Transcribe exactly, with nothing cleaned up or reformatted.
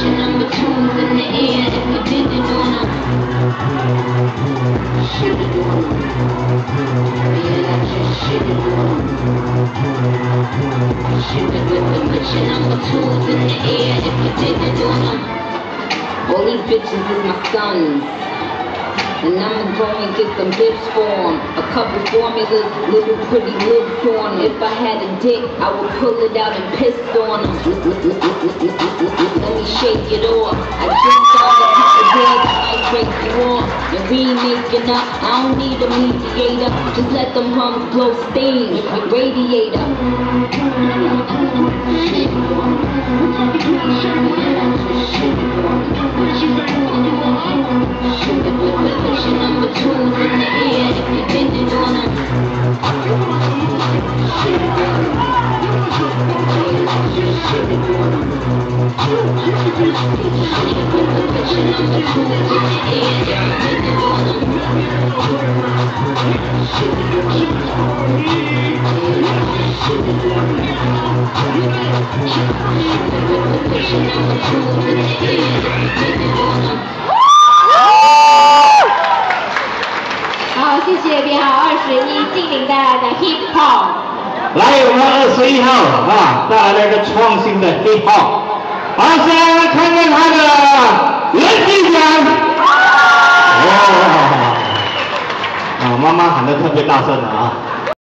pushing number twos in the air if you didn't on them. Shit it on them. Yeah, I just shit it on them. Shit it with the pushing number twos in the air if you didn't on them. All these bitches is my sons. And I'ma go and get them lips for 'em. A couple formulas, little pretty lips on 'em. If I had a dick, I would pull it out and piss on 'em. Let me shake it off. I just started a couple days, I might break you off. And we ain't making up, I don't need a mediator. Just let them hums blow steam with your radiator. Pushing number twos in the air if you didn't on them. Pushing number twos in the air if you didn't on them. Pushing number twos in the air if you didn't on them. 好，谢谢编号二十一精灵带来的 Hip Hop。 来，我们二十一号啊，带来了一个创新的 Hip Hop。好，现在来看看他的人气奖。哇！啊，妈妈喊得特别大声了啊！